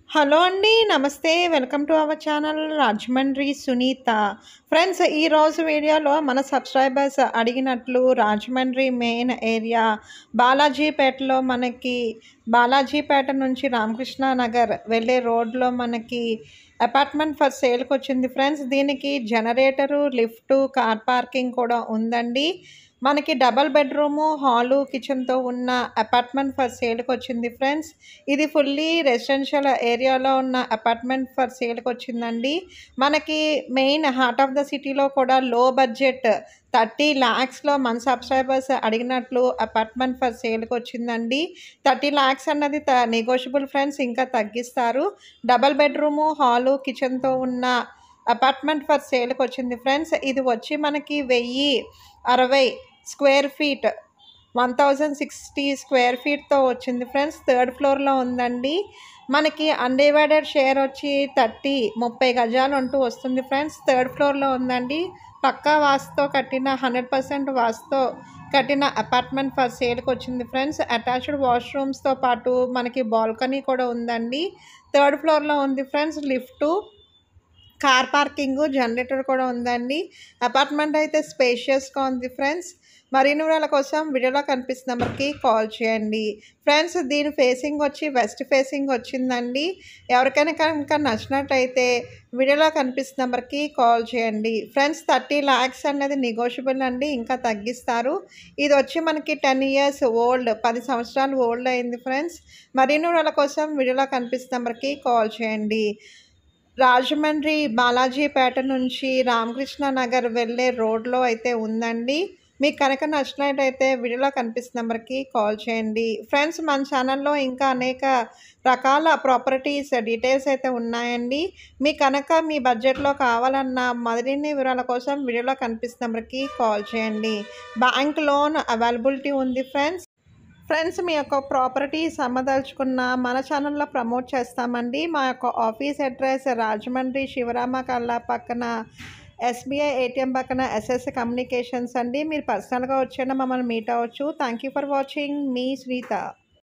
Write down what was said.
Hello అండి. నమస్తే. Welcome to our channel Rajahmundry Sunitha. Friends, ఈరోజు వీడియోలో మన సబ్స్క్రైబర్స్ అడిగినట్లు రాజమండ్రి మెయిన్ ఏరియా బాలాజీపేటలో మనకి బాలాజీపేట నుంచి రామకృష్ణ నగర్ వెళ్ళే రోడ్లో మనకి అపార్ట్మెంట్ ఫర్ సేల్కి వచ్చింది ఫ్రెండ్స్. దీనికి జనరేటరు, లిఫ్టు, కార్ పార్కింగ్ కూడా ఉందండి. మనకి డబల్ బెడ్రూము, హాలు, కిచెన్తో ఉన్న అపార్ట్మెంట్ ఫర్ సేల్కి వచ్చింది ఫ్రెండ్స్. ఇది ఫుల్లీ రెసిడెన్షియల్ ఏరియాలో ఉన్న అపార్ట్మెంట్ ఫర్ సేల్కి వచ్చిందండి. మనకి మెయిన్ హార్ట్ ఆఫ్ ద సిటీలో కూడా లో బడ్జెట్ 30 lakhsలో మన సబ్స్క్రైబర్స్ అడిగినట్లు అపార్ట్మెంట్ ఫర్ సేల్కి వచ్చిందండి. 30 lakhs అన్నది నెగోషియబుల్ ఫ్రెండ్స్, ఇంకా తగ్గిస్తారు. డబల్ బెడ్రూము, హాలు, కిచెన్తో ఉన్న అపార్ట్మెంట్ ఫర్ సేల్కి వచ్చింది ఫ్రెండ్స్. ఇది వచ్చి మనకి 1060 స్క్వేర్ ఫీట్ 1060 స్క్వేర్ ఫీట్తో వచ్చింది ఫ్రెండ్స్. 3rd ఫ్లోర్లో ఉందండి. మనకి అన్డివైడెడ్ షేర్ వచ్చి 30 గజాలు అంటూ వస్తుంది ఫ్రెండ్స్. 3rd ఫ్లోర్లో ఉందండి. పక్కా వాస్తుతో కట్టిన 100% వాస్తుతో కట్టిన అపార్ట్మెంట్ ఫర్ సేల్కి వచ్చింది ఫ్రెండ్స్. అటాచ్డ్ వాష్రూమ్స్తో పాటు మనకి బాల్కనీ కూడా ఉందండి. 3rd ఫ్లోర్లో ఉంది friends. Lift, car parking, generator కూడా ఉందండి. అపార్ట్మెంట్ అయితే స్పేషియస్గా ఉంది ఫ్రెండ్స్. మరిన్ని వివరాల కోసం వీడియోలో కనిపిస్తున్న నెంబర్కి కాల్ చేయండి ఫ్రెండ్స్. దీని ఫేసింగ్ వచ్చి వెస్ట్ ఫేసింగ్ వచ్చిందండి. ఎవరికైనా కనుక నచ్చినట్టయితే వీడియోలో కనిపిస్తున్న నెంబర్కి కాల్ చేయండి ఫ్రెండ్స్. 30 lakhs అనేది నెగోషియబుల్ అండి, ఇంకా తగ్గిస్తారు. ఇది వచ్చి మనకి 10 years ఓల్డ్, 10 సంవత్సరాలు ఓల్డ్ అయింది ఫ్రెండ్స్. మరిన్ని వివరాల కోసం వీడియోలో కనిపిస్తున్న నెంబర్కి కాల్ చేయండి. రాజమండ్రి బాలాజీపేట నుంచి రామకృష్ణ నగర్ వెళ్ళే రోడ్లో అయితే ఉందండి. మీకు కనుక నచ్చినట్టయితే వీడియోలో కనిపిస్తున్న నెంబర్కి కాల్ చేయండి ఫ్రెండ్స్. మన ఛానల్లో ఇంకా అనేక రకాల ప్రాపర్టీస్ డీటెయిల్స్ అయితే ఉన్నాయండి. మీకు కనుక మీ బడ్జెట్లో కావాలన్న మరిన్ని వివరాల కోసం వీడియోలో కనిపిస్తున్న నెంబర్కి కాల్ చేయండి. బ్యాంక్ లోన్ అవైలబిలిటీ ఉంది ఫ్రెండ్స్, మీ యొక్క ప్రాపర్టీస్ అమ్మదలుచుకున్న మన ఛానల్లో ప్రమోట్ చేస్తామండి. మా యొక్క ఆఫీస్ అడ్రస్ రాజమండ్రి శివరామ కల్లా పక్కన SBI ATM పక్కన SS కమ్యూనికేషన్స్ అండి. మీరు పర్సనల్గా వచ్చైనా మమ్మల్ని మీట్ అవ్వచ్చు. Thank you for watching. మీ సునీత.